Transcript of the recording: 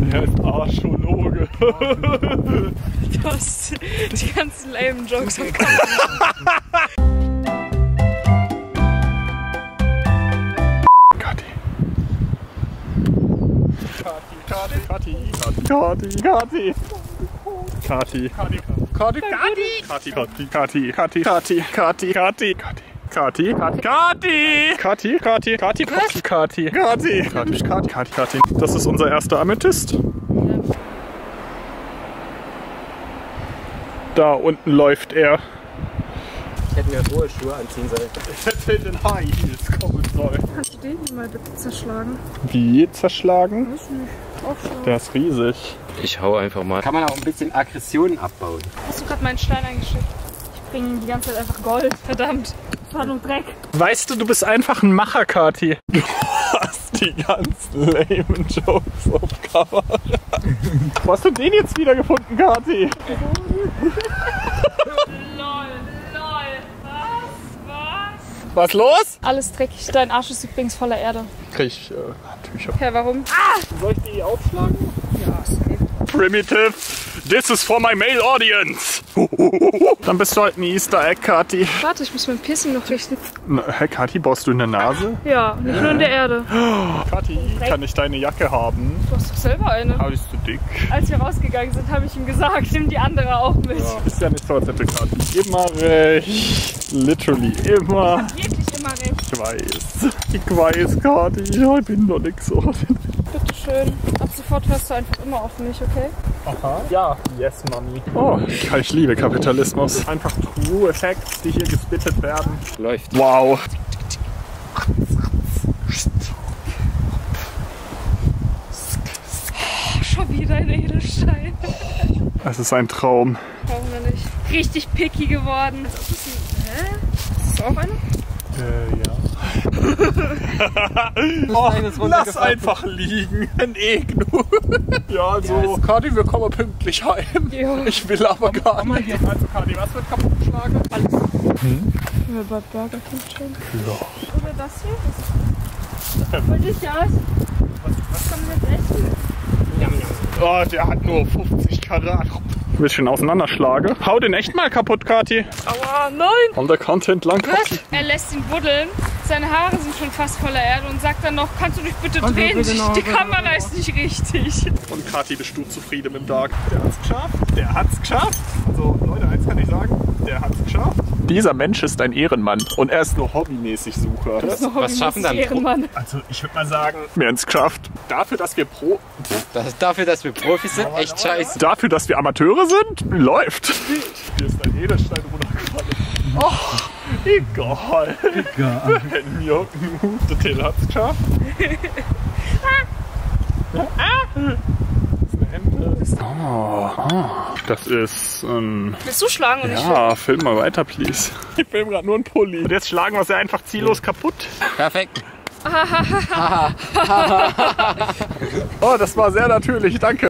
Er ist Arschologe. Du hast die ganzen lame Jokes am Kopf. Kathi. Das ist unser erster Amethyst. Da unten läuft er. Ich hätte mir hohe Schuhe anziehen sollen. Ich hätte in den High Heels kommen sollen. Kannst du den hier mal bitte zerschlagen? Wie zerschlagen? Weiß nicht. Aufschlagen. Der ist riesig. Ich hau einfach mal. Kann man auch ein bisschen Aggression abbauen. Hast du gerade meinen Stein eingeschickt? Ich bringe die ganze Zeit einfach Gold. Verdammt. Das war nur Dreck. Weißt du, du bist einfach ein Macher, Kathi. Du hast die ganzen lamen Jokes auf Cover. Wo hast du den jetzt wieder gefunden, Kathi? Was los? Alles dreckig. Dein Arsch ist übrigens voller Erde. Krieg ich Tücher. Ja, warum? Soll ich die aufschlagen? Ja, safe. Primitive, this is for my male audience. Dann bist du halt ein Easter Egg, Kathi. Warte, ich muss mein Piercing noch richten. Hä, Kathi, baust du in der Nase? Ja, nicht nur in der Erde. Kathi, kann ich deine Jacke haben? Du hast doch selber eine. Aber die ist zu dick. Als wir rausgegangen sind, habe ich ihm gesagt, nimm die andere auch mit. Ja, ist ja nicht so, als hätte Kathi immer recht. Literally immer. Wirklich immer recht. Ich weiß, Kathi, ich bin doch nix so. Bitteschön. Ab sofort hörst du einfach immer auf mich, okay? Aha. Ja, yes, Mami. Oh, ich liebe Kapitalismus. Einfach True Facts, die hier gespittet werden. Läuft. Wow. Schon wieder ein Edelstein. Es ist ein Traum. Brauchen wir nicht. Richtig picky geworden. Als ob es hä? Ist das auch eine? Ja. Oh, lass einfach liegen. Ein Egnu. Ja, also, Kathi, wir kommen pünktlich heim. Jo. Ich will aber gar nicht. Also, Kathi, was wird kaputt geschlagen? Alles. Können wir bei Burger King chillen? Ja. Oder das hier? Wollte ich ja. Was kann man jetzt essen? Oh, der hat nur 50 Karat. Ein bisschen auseinanderschlage. Hau den echt mal kaputt, Kathi. Aua, nein! Und der Content lang. Was? Er lässt ihn buddeln. Seine Haare sind schon fast voller Erde und sagt dann noch, kannst du dich bitte drehen? Die Kamera ist nicht richtig. Und Kathi, bist du zufrieden mit dem Tag? Der hat's geschafft. Der hat's geschafft. Also, Leute, eins kann ich sagen. Der hat's geschafft. Dieser Mensch ist ein Ehrenmann und er ist nur hobbymäßig Sucher. Was schaffen dann? Ehrenmann. Also, ich würde mal sagen, wir haben es geschafft. Dafür, dass wir Dafür, dass wir Profis sind, echt scheiße. Dafür, dass wir Amateure sind, läuft. Hier ist ein Edelstein runtergefallen. Oh, egal. Wenn wir der Till hat's geschafft. Das ist ein... Willst du schlagen und nicht Ja, film mal weiter, please. Ich film gerade nur einen Pulli. Und jetzt schlagen wir sie einfach ziellos kaputt. Perfekt. Oh, das war sehr natürlich, danke.